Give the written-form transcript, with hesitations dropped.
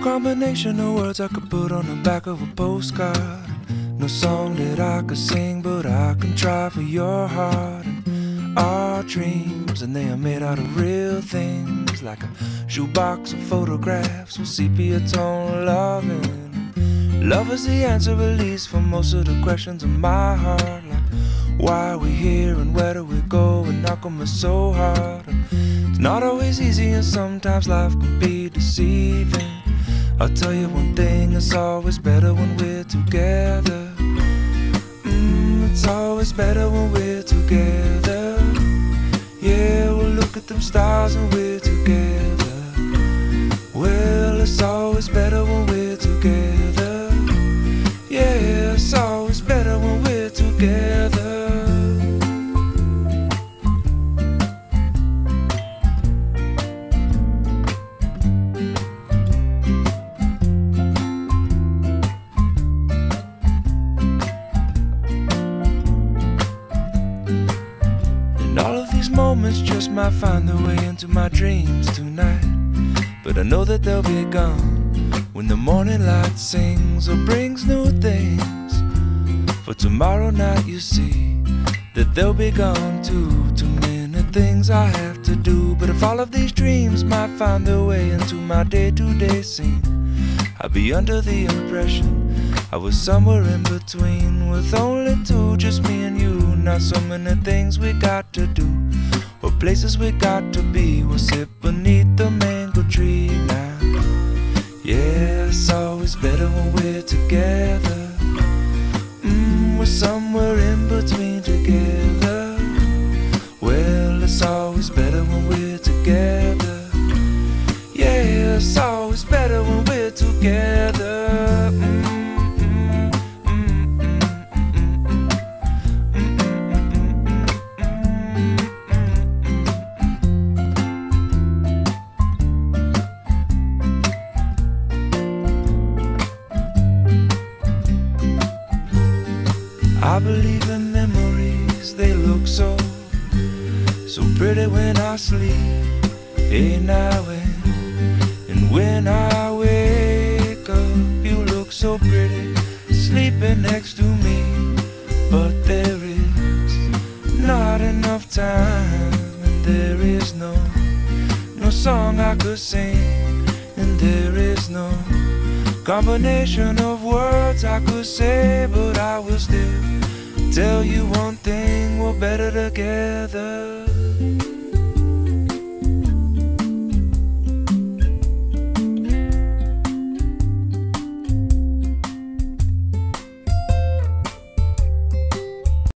combination of words I could put on the back of a postcard. No song that I could sing, but I can try for your heart. And our dreams, and they are made out of real things, like a shoebox of photographs with sepia tone loving. Love is the answer, at least, for most of the questions in my heart, like why are we here and where do we go, and how come it's so hard. And it's not always easy, and sometimes life can be deceiving. I'll tell you one thing, it's always better when we're together. It's always better when we're together. Yeah, we'll look at them stars when we're together. Well, it's always better when we're together. Yeah, it's always better when we're together. All of these moments just might find their way into my dreams tonight, but I know that they'll be gone when the morning light sings or brings new things. For tomorrow night you see that they'll be gone too. Too many things I have to do, but if all of these dreams might find their way into my day-to-day scene, I'd be under the impression I was somewhere in between, with only two, just me and you. Not so many things we got to do, or places we got to be. We'll sit beneath the mango tree now. Yeah, it's always better when we're together. We're somewhere in between together. Well, it's always better when we're together. Yeah, it's always better when we're together. I believe in memories, they look so pretty when I sleep. Hey now and when I wake up, you look so pretty sleeping next to me. But there is not enough time, and there is no song I could sing, and there is no combination of words I could say, but I will still tell you one thing, we're better together.